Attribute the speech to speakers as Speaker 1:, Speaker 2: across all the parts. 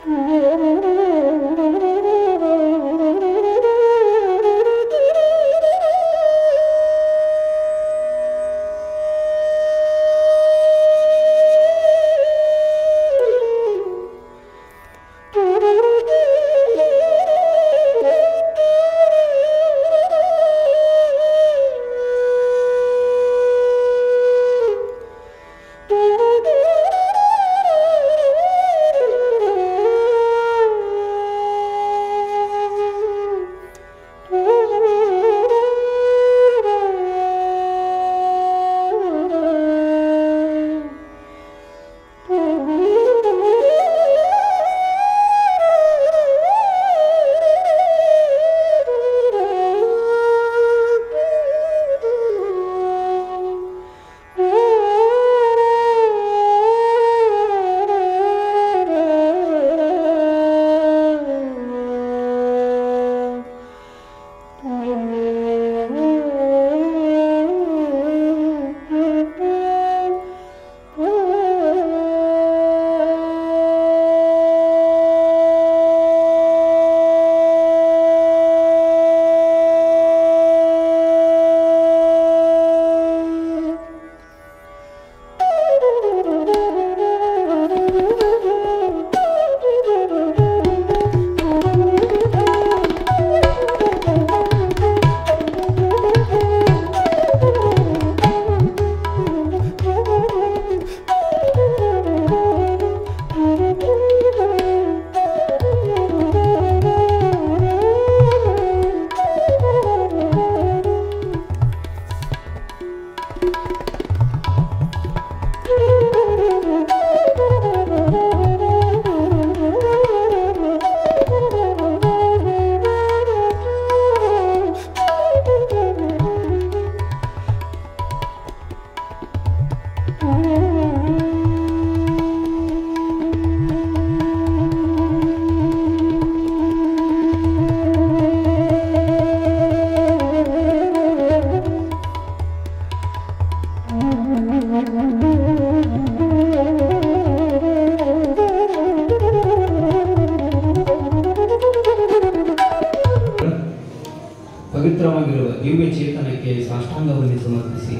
Speaker 1: ಪವಿತ್ರವಾಗಿರುವ ದಿವ್ಯ ಚೇತನಕ್ಕೆ ಸಾಷ್ಟಾಂಗವನ್ನು ಸಮರ್ಪಿಸಿ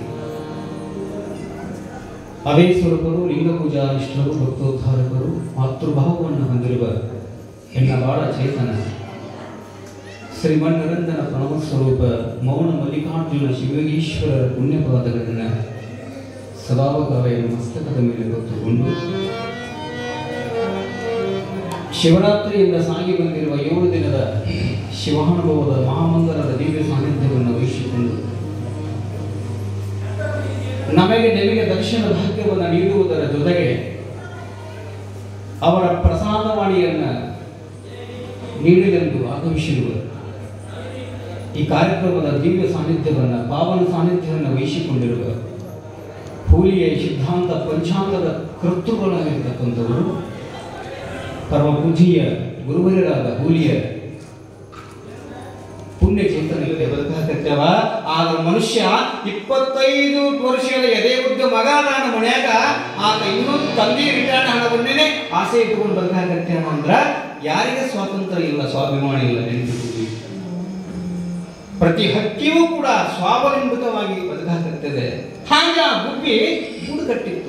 Speaker 1: ಅವೇ ಸ್ವರೂಪರು ಲಿಂಗ ಪೂಜಾ ಇಷ್ಟರು ಭಕ್ತೋದ್ಧಾರಕರು ಮಾತೃಭಾವವನ್ನು ಹೊಂದಿರುವ ಹೆಣ್ಣಬಾಳ ಚೇತನ ಶ್ರೀಮನ್ನಿರಂಜನ ಪ್ರಣವ ಸ್ವರೂಪ ಮೌನ ಮಲ್ಲಿಕಾರ್ಜುನ ಶಿವಯೋಗೀಶ್ವರರ ಪುಣ್ಯಪಾದಗಳನ್ನು ಸದಾವಕಾಲ ಮಸ್ತಕದ ಮೇಲೆ ಹೊತ್ತುಕೊಂಡು ಶಿವರಾತ್ರಿಯಿಂದ ಸಾಗಿ ಬಂದಿರುವ 7 ದಿನದ ಶಿವಾನುಭವದ ಮಹಾಮಂಗಲದ ದಿವ್ಯ ಸಾನ್ನಿಧ್ಯವನ್ನು ವಹಿಸಿಕೊಂಡು ನಿಮಗೆ ದರ್ಶನ ಭಾಗ್ಯವನ್ನು ನೀಡುವುದರ ಜೊತೆಗೆ ಅವರ ಪ್ರಸಾದವಾಣಿಯನ್ನು ನೀಡಲೆಂದು ಆಗಮಿಸಿರುವ ಈ ಕಾರ್ಯಕ್ರಮದ ದಿವ್ಯ ಸಾನ್ನಿಧ್ಯವನ್ನು ಪಾವನ ಸಾನ್ನಿಧ್ಯವನ್ನು ವಹಿಸಿಕೊಂಡಿರುವ ಹೂಲಿಯ ಸಿದ್ಧಾಂತ ಪಂಚಾಂಗದ ಕರ್ತೃಗಳಾಗಿರ್ತಕ್ಕಂಥವರು ಪರಮ ಪೂಜೀಯ ಗುರುವರರಾದ ಹೂಲಿಯ ಪುಣ್ಯ ಚೇತನಕ್ಕೆ ಬದುಕಾಕತ್ತೇವ. ಆದ್ರೆ ಮನುಷ್ಯ 25 ವರ್ಷದ ಎದೆ ಉದ್ದ ಮಗ ನಾನು ಮನ್ಯಾಗ ಆತ ಇನ್ನೂ ತಂದೆ ರಿಟರ್ನ್ ಹಣವನ್ನೇ ಆಸೆ ಇಟ್ಟುಕೊಂಡು ಬದುಕಾಕತ್ತೇವ ಅಂದ್ರ ಯಾರಿಗೆ ಸ್ವಾತಂತ್ರ್ಯ ಇಲ್ಲ, ಸ್ವಾಭಿಮಾನ ಇಲ್ಲ. ನೆನಪಿಟ್ಟು ಪ್ರತಿ ಹಕ್ಕಿಯೂ ಕೂಡ ಸ್ವಾವಲಂಬಿತವಾಗಿ ಬದುಕಾಕತ್ತದೆ. ಹಾಗ ಗುಬ್ಬಿ ಗೂಡು ಕಟ್ಟಿತ್ತು.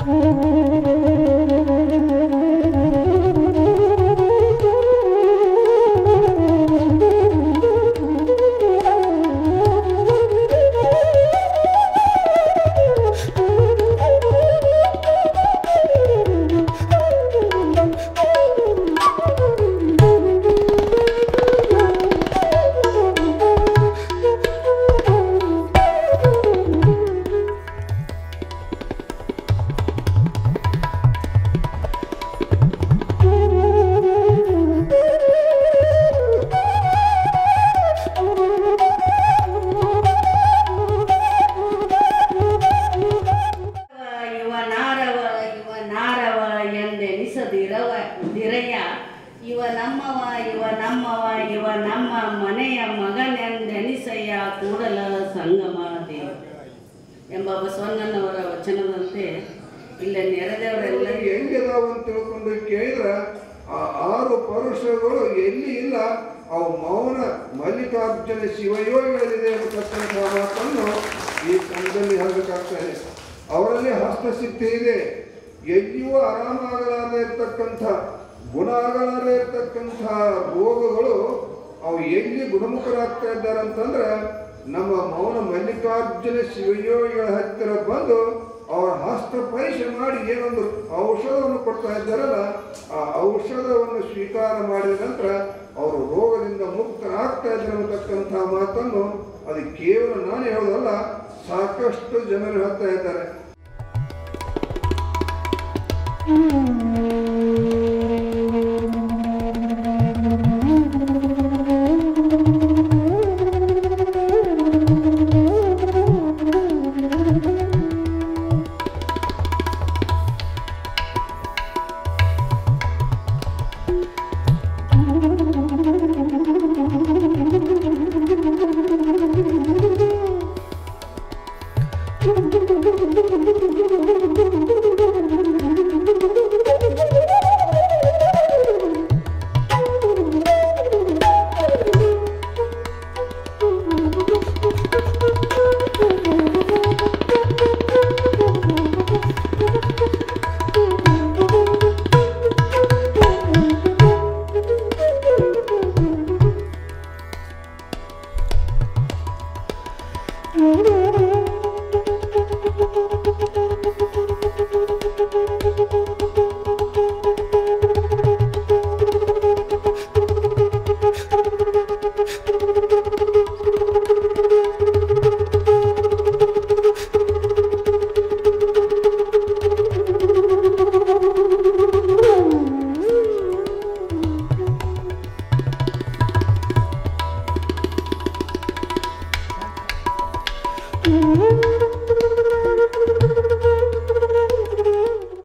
Speaker 2: ಎಂಬ ಬಸವಣ್ಣನವರ ವಚನದಂತೆ ಇಲ್ಲಿ ನೆರೆದವರೆಲ್ಲ
Speaker 3: ಹೆಂಗಿದಾವ ಅಂತ ತಿಳ್ಕೊಂಡು ಕೇಳಿದ್ರೆ ಆ 6 ಪರುಷಗಳು ಎಲ್ಲಿ ಇಲ್ಲ, ಅವು ಮೌನ ಮಲ್ಲಿಕಾರ್ಜುನ ಶಿವಯೋಗಿಗಳಿದೆ ಎಂಬತಕ್ಕಂಥ ಮಾತನ್ನು ಈ ಸಂಘದಲ್ಲಿ ಹೇಳಬೇಕಾಗ್ತದೆ. ಅವರಲ್ಲಿ ಹಸ್ತಸಿದ್ಧಿ ಇದೆ. ಎಲ್ಲಿಯೂ ಆರಾಮಾಗಲಾರದೆ ಇರ್ತಕ್ಕಂಥ, ಗುಣ ಆಗಲಾರದೆ ಇರ್ತಕ್ಕಂಥ ರೋಗಗಳು ಅವು ಎಲ್ಲಿ ಗುಣಮುಖರಾಗ್ತಾ ಇದ್ದಾರೆ ಅಂತಂದ್ರೆ ನಮ್ಮ ಮೌನ ಮಲ್ಲಿಕಾರ್ಜುನ ಶಿವಯೋಗಿಗಳ ಹತ್ತಿರ ಬಂದು ಅವರ ಹಸ್ತ ಪರೀಕ್ಷೆ ಮಾಡಿ ಏನೊಂದು ಔಷಧವನ್ನು ಕೊಡ್ತಾ ಇದ್ದಾರಲ್ಲ, ಆ ಔಷಧವನ್ನು ಸ್ವೀಕಾರ ಮಾಡಿದ ನಂತರ ಅವರು ರೋಗದಿಂದ ಮುಕ್ತರಾಗ್ತಾ ಇದ್ದಾರೆ ಅನ್ನತಕ್ಕಂಥ ಮಾತನ್ನು ಅದು ಕೇವಲ ನಾನು ಹೇಳೋದಲ್ಲ, ಸಾಕಷ್ಟು ಜನರು ಹೇಳ್ತಾ ಇದ್ದಾರೆ.
Speaker 4: Mm-hmm.